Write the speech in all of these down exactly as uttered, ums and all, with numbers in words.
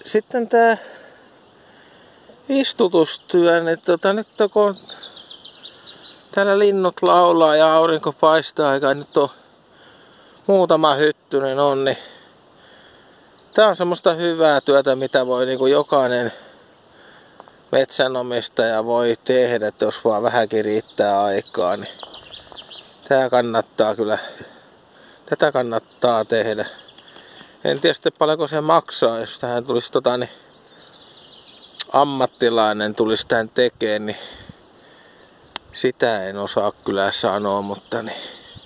sitten tää istutustyö, niin tota, nyt kun täällä linnut laulaa ja aurinko paistaa, eikä nyt on muutama hyttynen on, niin tää on semmoista hyvää työtä, mitä voi niin kuin jokainen metsänomistaja voi tehdä, että jos vaan vähänkin riittää aikaa, niin tää kannattaa kyllä, tätä kannattaa tehdä. En tiedä sitten paljonko se maksaa, jos tähän tulisi tota, niin ammattilainen tulisi tämän tekemään, niin sitä en osaa kyllä sanoa, mutta niin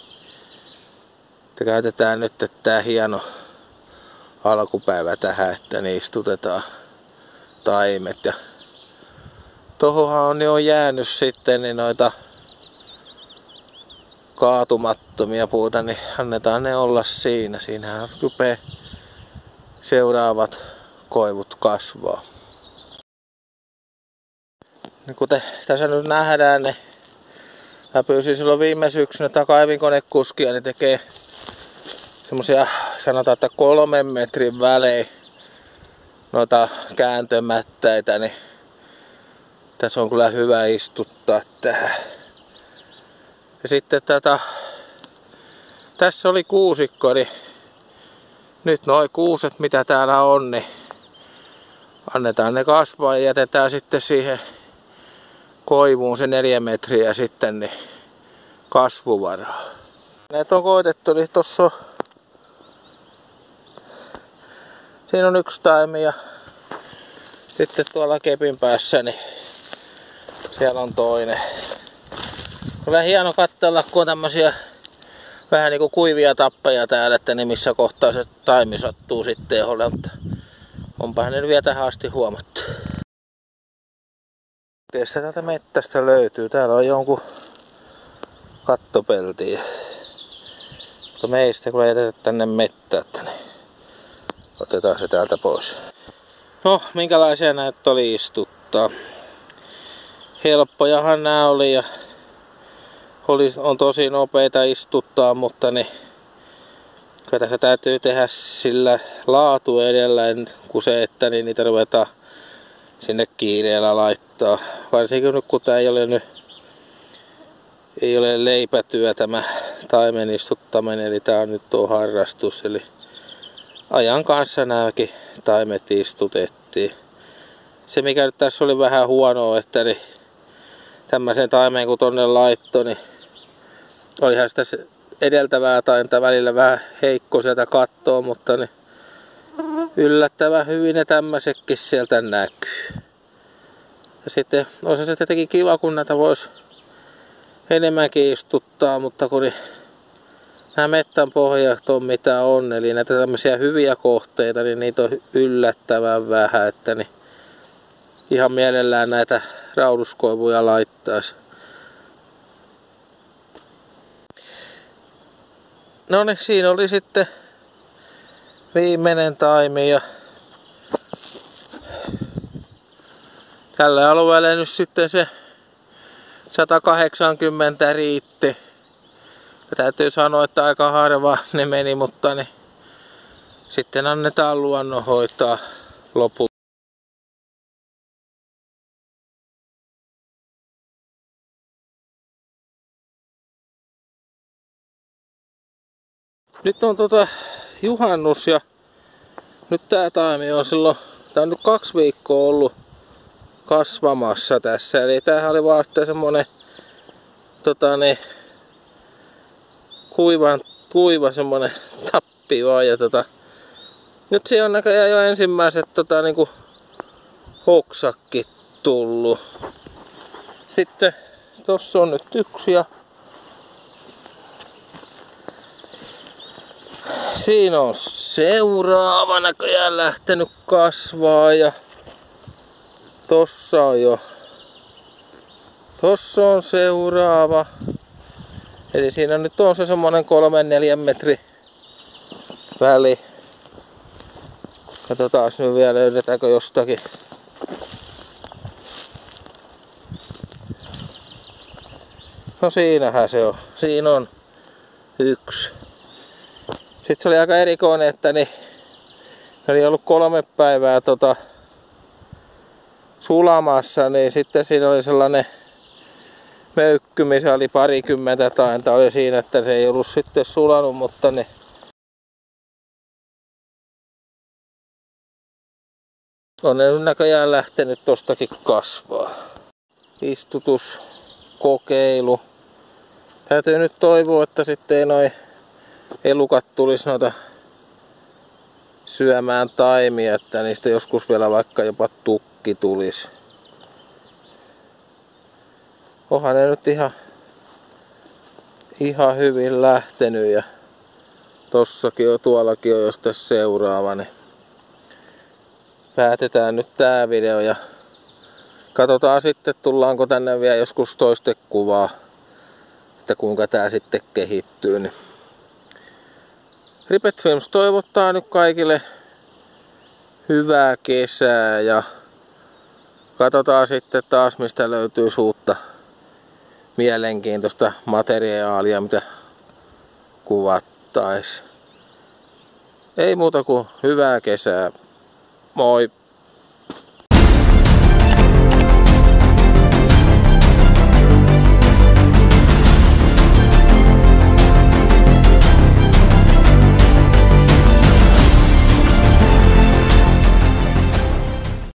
että käytetään nyt että tää hieno alkupäivä tähän, että ne istutetaan taimet. Ja tohonhan on jo jäänyt sitten niin noita kaatumattomia puuta, niin annetaan ne olla siinä. Siinähän rupeaa seuraavat koivut kasvaa. Niin kuten tässä nyt nähdään, niin mä pyysin silloin viime syksynä tätä kaivinkonekuskia, niin tekee semmosia, sanotaan, että kolmen metrin välein noita kääntömättäitä, niin tässä on kyllä hyvä istuttaa tähän. Ja sitten tätä, tässä oli kuusikko, niin nyt noi kuuset mitä täällä on, niin annetaan ne kasvaa ja jätetään sitten siihen koivuun se neljä metriä sitten niin kasvuvaraa. Näitä on koetettu, niin tossa on, siinä on yksi taimi ja sitten tuolla kepin päässä, niin siellä on toinen. Kyllä hieno katsella, kun on tämmösiä vähän niinku kuivia tappeja täällä, että ne missä kohtaa se taimi sattuu sitten jolle, mutta onpahan ne vielä tähän asti huomattu. Teistä täältä mettästä löytyy. Täällä on jonkun kattopeltiä. Mutta meistä kun jätetään tänne mettään, että niin otetaan se täältä pois. No, minkälaisia näitä oli istuttaa? Helppojahan nämä oli ja oli, on tosi nopeita istuttaa, mutta niin kyllä tässä täytyy tehdä sillä laatu edellä, kuin se, että niin niitä ruvetaan sinne kiireellä laittaa. Varsinkin nyt kun tää ei ole nyt ei ole leipätyö tämä taimen istuttaminen, eli tää on nyt tuo harrastus, eli ajan kanssa nämäkin taimet istutettiin. Se mikä nyt tässä oli vähän huonoa, että niin tämmöisen taimeen kun tonne laittoi, niin olihan sitä edeltävää tainta välillä vähän heikko sieltä kattoo, mutta niin yllättävän hyvin ne tämmöisetkin sieltä näkyy. Ja sitten olisi se tietenkin kiva, kun näitä voisi enemmänkin istuttaa, mutta kun niin nämä mettän pohjat on mitä on, eli näitä tämmöisiä hyviä kohteita, niin niitä on yllättävän vähän, että niin ihan mielellään näitä rauduskoivuja laittaisi. No niin, siinä oli sitten viimeinen taimi ja tälle alueelle nyt sitten se sata kahdeksankymmentä riitti. Ja täytyy sanoa, että aika harva ne meni, mutta niin sitten annetaan luonnon hoitaa lopulta. Nyt on tota juhannus ja nyt tää taimi on silloin, tää on nyt kaksi viikkoa ollut kasvamassa tässä. Eli tämähän oli vaan sitten semmonen tota niin kuiva, kuiva semmonen tappi vaan ja tota nyt siinä on näköjään jo ensimmäiset tota niinku hoksakki tullut. Sitten tossa on nyt yksi ja siinä on seuraava näköjään lähtenyt kasvaa ja tossa on jo, tossa on seuraava. Eli siinä nyt on se semmonen kolmen neljän metri väli. Katsotaan nyt vielä löydetäänkö jostakin. No siinähän se on. Siinä on yksi. Sitten se oli aika erikoinen, että niin oli ollut kolme päivää tota, sulamassa, niin sitten siinä oli sellainen möykky, missä oli parikymmentä tainta oli siinä, että se ei ollut sitten sulanut, mutta ne on ne näköjään lähtenyt tostakin kasvaa. Istutuskokeilu. Täytyy nyt toivoa, että sitten ei noi elukat tulisi noita syömään taimia, että niistä joskus vielä vaikka jopa tukki tulisi. Onhan ne nyt ihan, ihan hyvin lähtenyt ja tossakin on, tuollakin on jos tässä seuraava, niin päätetään nyt tää video ja katsotaan sitten tullaanko tänne vielä joskus toistekuvaa, että kuinka tää sitten kehittyy. Niin Ripet Films toivottaa nyt kaikille hyvää kesää ja katsotaan sitten taas mistä löytyy uutta mielenkiintoista materiaalia mitä kuvattais. Ei muuta kuin hyvää kesää. Moi!